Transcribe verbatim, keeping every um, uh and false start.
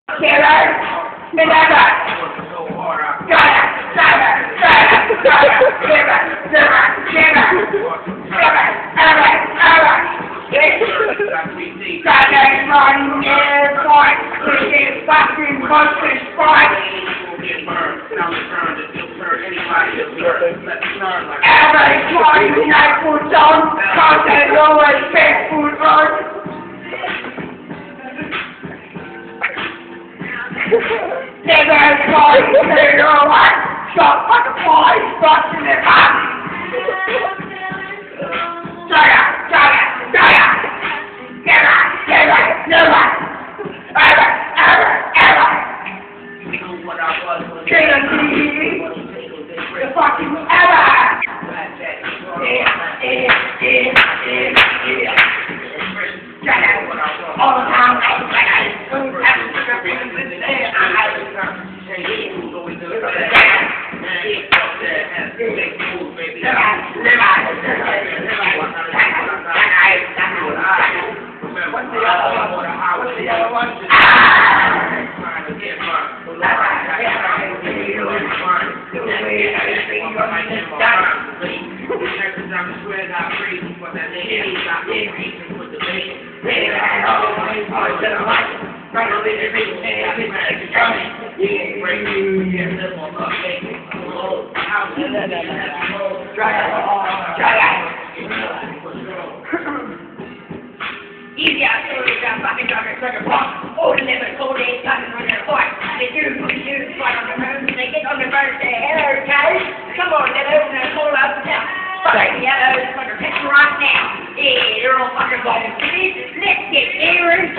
Killer, remember, Gonna, Gonna, Gonna, Gonna, Giver, Giver, Giver, Giver, Ever, Ever, Goddamn money, airport, this fucking bullshit spot. Every time I put on, cause they always pay food on. Never try to say your life. Stop fucking boys, busting it up. Jaya, Jaya, Jaya. Never, never, never. Ever, ever, ever. Kill a the fucking ever. Yeah, yeah, yeah, yeah, yeah. Jaya, all the time, all the time. Easy out there, you got fucking drunk sucker pop. Oh, the liver, cold days, coming on their court. They do, we do, fight on the moon. They get on the bird, say, hello, guys. Come on, let open and pull out the town. Fucking yellow, fucking picture right now. Yeah, they're all fucking going to see. Let's get Aaron.